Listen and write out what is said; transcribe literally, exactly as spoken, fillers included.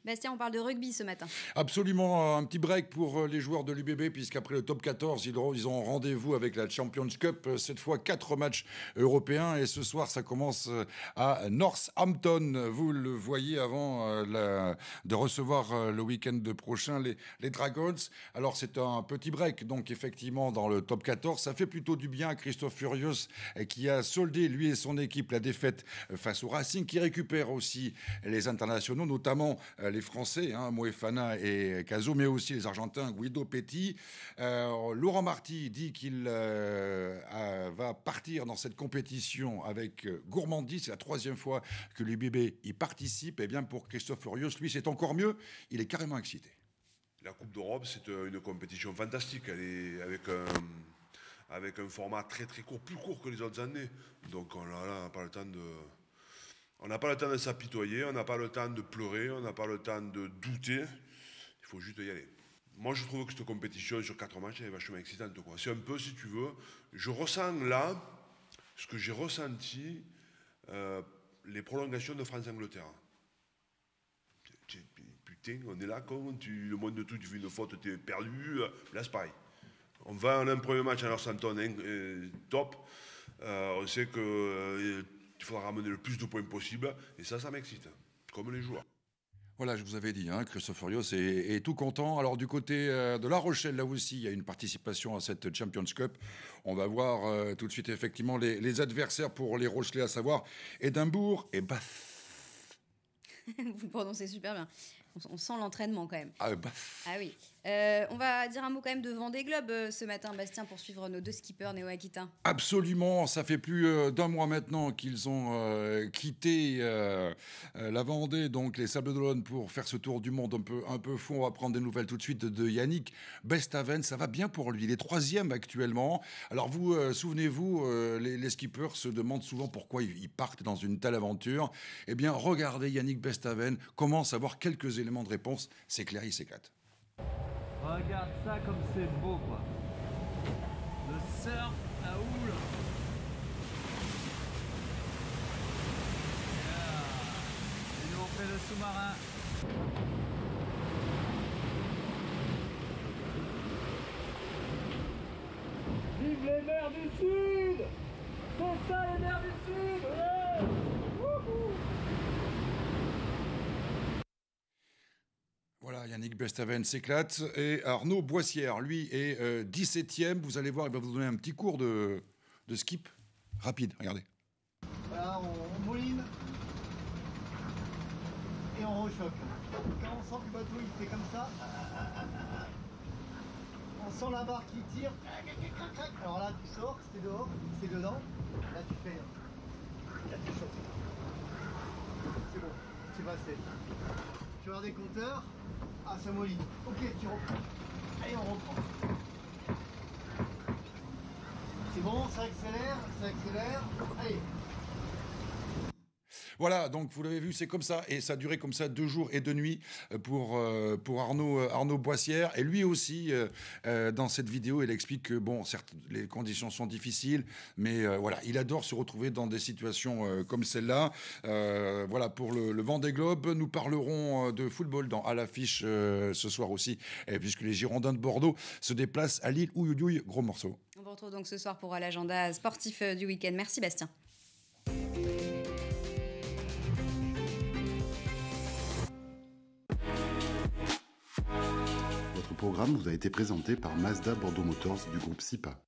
Bastien, on parle de rugby ce matin. Absolument, un petit break pour les joueurs de l'U B B, puisqu'après le top quatorze, ils ont rendez-vous avec la Champions Cup. Cette fois, quatre matchs européens. Et ce soir, ça commence à Northampton. Vous le voyez avant la, de recevoir le week-end prochain les, les Dragons. Alors, c'est un petit break. Donc, effectivement, dans le top quatorze, ça fait plutôt du bien à Christophe Furios, qui a soldé, lui et son équipe, la défaite face au Racing, qui récupère aussi les internationaux, notamment les Français, hein, Moefana et Cazot, mais aussi les Argentins, Guido Petit. Euh, Laurent Marty dit qu'il euh, va partir dans cette compétition avec gourmandise. C'est la troisième fois que l'U B B y participe. Et bien pour Christophe Furios, lui, c'est encore mieux. Il est carrément excité. La Coupe d'Europe, c'est une compétition fantastique. Elle est avec un, avec un format très très court, plus court que les autres années. Donc on n'a pas le temps de... On n'a pas le temps de s'apitoyer, on n'a pas le temps de pleurer, on n'a pas le temps de douter. Il faut juste y aller. Moi, je trouve que cette compétition sur quatre matchs, elle est vachement excitante. C'est un peu, si tu veux, je ressens là ce que j'ai ressenti euh, les prolongations de France-Angleterre. Putain, on est là, con, tu, le monde de tout, tu fais une faute, tu es perdu. Là, c'est pareil. On va, on a un premier match à Northampton, hein, euh, top. Euh, on sait que... Euh, il faudra ramener le plus de points possible, et ça, ça m'excite, comme les joueurs. Voilà, je vous avais dit, hein, Christophe Furios est, est tout content. Alors du côté euh, de La Rochelle, là aussi, il y a une participation à cette Champions Cup. On va voir euh, tout de suite effectivement les, les adversaires pour les Rochelais, à savoir Édimbourg et Bath. Vous prononcez super bien. On, on sent l'entraînement quand même. Ah, Bath. Ah oui. Euh, on va dire un mot quand même de Vendée Globe euh, ce matin, Bastien, pour suivre nos deux skippers néo-aquitains. Absolument, ça fait plus euh, d'un mois maintenant qu'ils ont euh, quitté euh, euh, la Vendée, donc les Sables d'Olonne, pour faire ce tour du monde un peu, un peu fou. On va prendre des nouvelles tout de suite de Yannick Bestaven. Ça va bien pour lui, il est troisième actuellement. Alors vous, euh, souvenez-vous, euh, les, les skippers se demandent souvent pourquoi ils, ils partent dans une telle aventure. Eh bien, regardez Yannick Bestaven commence à avoir quelques éléments de réponse. C'est clair, il s'éclate. Regarde ça comme c'est beau, quoi. Le surf à houle. Yeah. Et nous on fait le sous-marin. Vive les mers du Sud! C'est ça les mers du Sud! Ouais. Wouhou. Voilà, Yannick Bestaven s'éclate. Et Arnaud Boissière, lui, est euh, dix-septième. Vous allez voir, il va vous donner un petit cours de, de skip rapide. Regardez. Voilà, on, on mouline et on rechoque. Quand on sent que le bateau il fait comme ça, on sent la barre qui tire. Alors là, tu sors, c'est dehors, c'est dedans. Là, tu fais. Là, tu choques. C'est bon, c'est passé. Tu as des compteurs. Ah, ça mollit. Ok, tu reprends. Allez, on reprend. C'est bon, ça accélère, ça accélère. Allez. Voilà, donc vous l'avez vu, c'est comme ça. Et ça a duré comme ça deux jours et deux nuits pour, euh, pour Arnaud, euh, Arnaud Boissière. Et lui aussi, euh, euh, dans cette vidéo, il explique que, bon, certes, les conditions sont difficiles, mais euh, voilà, il adore se retrouver dans des situations euh, comme celle-là. Euh, voilà, pour le, le Vendée Globe, nous parlerons de football dans À l'affiche euh, ce soir aussi, et puisque les Girondins de Bordeaux se déplacent à Lille. Ouïouïouï, gros morceau. On vous retrouve donc ce soir pour l'agenda sportif du week-end. Merci Bastien. Votre programme vous a été présenté par Mazda Bordeaux Motors du groupe SIPA.